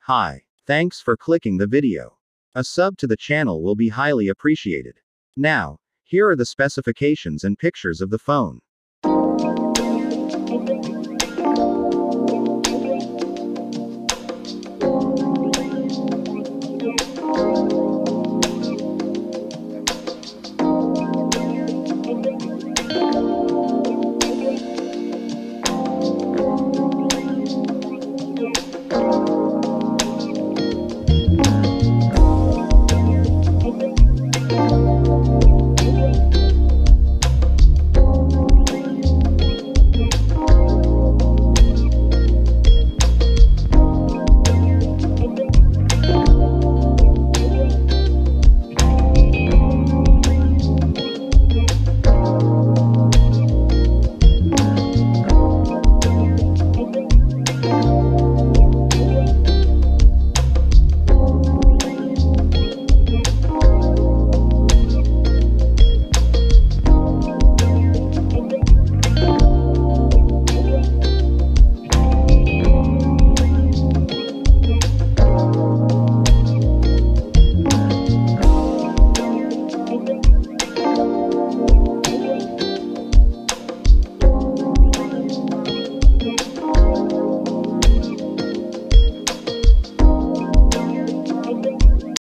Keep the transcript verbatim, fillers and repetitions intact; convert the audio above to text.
Hi. Thanks for clicking the video. A sub to the channel will be highly appreciated. Now, here are the specifications and pictures of the phone.